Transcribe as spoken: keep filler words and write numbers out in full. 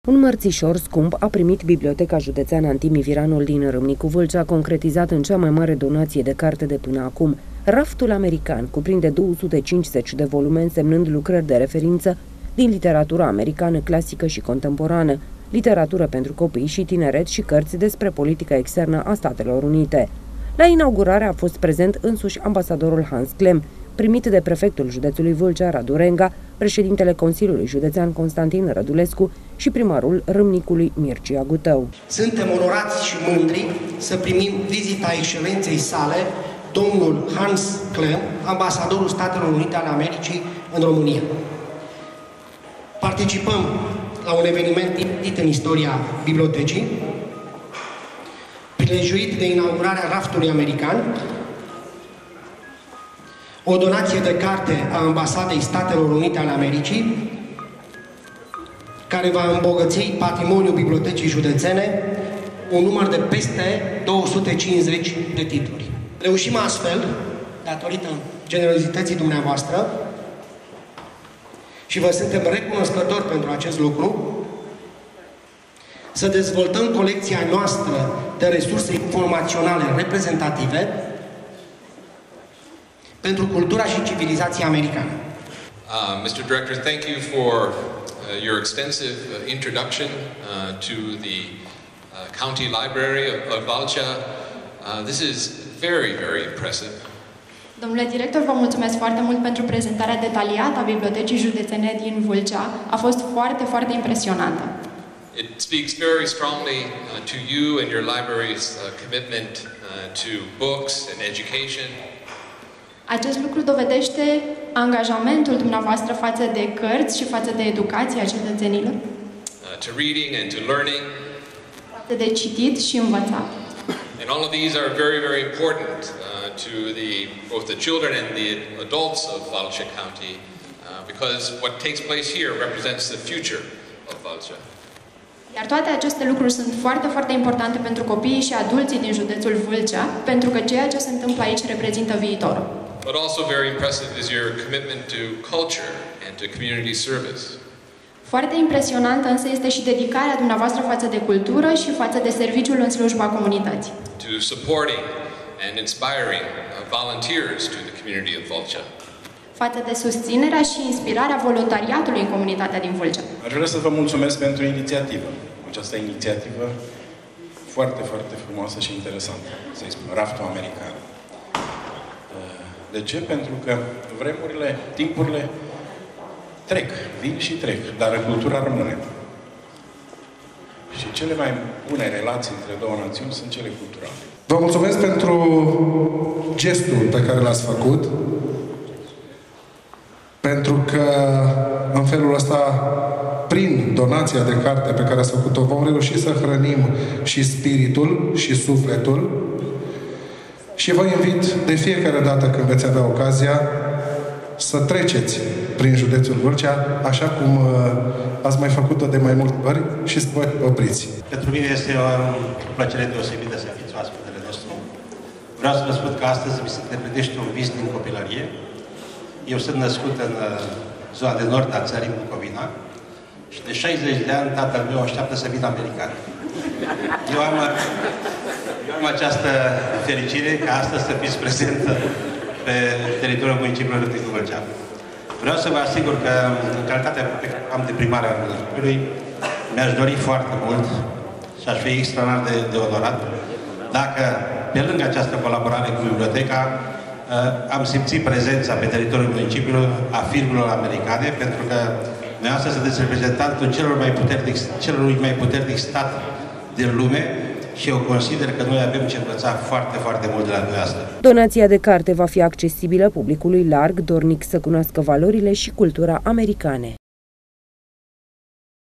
Un mărțișor scump a primit Biblioteca Județeană Antimi Viranul din Râmnicu Vâlcea, concretizat în cea mai mare donație de carte de până acum. Raftul american cuprinde două sute cincizeci de volume, însemnând lucrări de referință din literatura americană clasică și contemporană, literatură pentru copii și tineret și cărți despre politica externă a Statelor Unite. La inaugurare a fost prezent însuși ambasadorul Hans Clem, primit de prefectul județului Vâlcea, Radu Renga, președintele Consiliului Județean Constantin Rădulescu și primarul Râmnicului Mircea Gutău. Suntem onorați și mândri să primim vizita excelenței sale, domnul Hans Clem, ambasadorul Statelor Unite ale Americii în România. Participăm la un eveniment inedit în istoria bibliotecii, prilejuit de inaugurarea raftului american, o donație de carte a Ambasadei Statelor Unite ale Americii, care va îmbogăți patrimoniul bibliotecii județene, un număr de peste două sute cincizeci de titluri. Reușim astfel, datorită generozității dumneavoastră, și vă suntem recunoscători pentru acest lucru, să dezvoltăm colecția noastră de resurse informaționale reprezentative pentru cultura și civilizația americană. Uh, mister Director, thank you for uh, your extensive uh, introduction uh, to the uh, County Library of, of Vâlcea. Uh, this is very, very impressive. Domnule director, vă mulțumesc foarte mult pentru prezentarea detaliată a Bibliotecii Județene din Vâlcea. A fost foarte, foarte impresionantă. It speaks very strongly uh, to you and your library's uh, commitment uh, to books and education. Acest lucru dovedește angajamentul dumneavoastră față de cărți și față de educația cetățenilor. Uh, to reading and to learning. Față de citit și învățat. And all of these are very, very important uh, to the both the children and the adults of Vâlcea County, uh, because what takes place here represents the future of Vâlcea. Iar toate aceste lucruri sunt foarte, foarte importante pentru copiii și adulții din județul Vâlcea, pentru că ceea ce se întâmplă aici reprezintă viitorul. But also very impressive is your commitment to culture and to community service. Foarte impresionantă însă este și dedicarea dumneavoastră față de cultură și față de serviciul în slujba comunității. To supporting and inspiring volunteers to the community of Vâlcea. Față de susținerea și inspirarea voluntariatului în comunitatea din Vâlcea. Aș vrea să vă mulțumesc pentru inițiativă. Această inițiativă foarte, foarte frumoasă și interesantă, să-i spun, raftul american. De ce? Pentru că vremurile, timpurile trec, vin și trec, dar cultura rămâne. Și cele mai bune relații între două națiuni sunt cele culturale. Vă mulțumesc pentru gestul pe care l-ați făcut, pentru că în felul ăsta, prin donația de carte pe care ați făcut-o, vom reuși să hrănim și spiritul și sufletul. Și vă invit de fiecare dată când veți avea ocazia să treceți prin județul Vâlcea, așa cum ați mai făcut-o de mai multe ori, și să vă opriți. Pentru mine este o plăcere deosebită să fiți oaspetele nostru. Vreau să vă spun că astăzi mi se îndeplinește un vis din copilărie. Eu sunt născut în zona de nord a țării, Bucovina, și de șaizeci de ani tatăl meu așteaptă să vină american. Eu am, eu am această fericire ca astăzi să fiți prezentă pe teritoriul municipiului Râmnicu Vâlcea. Vreau să vă asigur că, în calitatea pe care am de primar al municipiului, mi-aș dori foarte mult și aș fi extraordinar de, de onorat dacă, pe lângă această colaborare cu biblioteca, am simțit prezența pe teritoriul municipiului a firmelor americane, pentru că dumneavoastră sunteți reprezentantul celor mai puternic, celor mai puternic stat din lume și eu consider că noi avem ce învăța foarte, foarte mult de la dumneavoastră. Donația de carte va fi accesibilă publicului larg, dornic să cunoască valorile și cultura americane.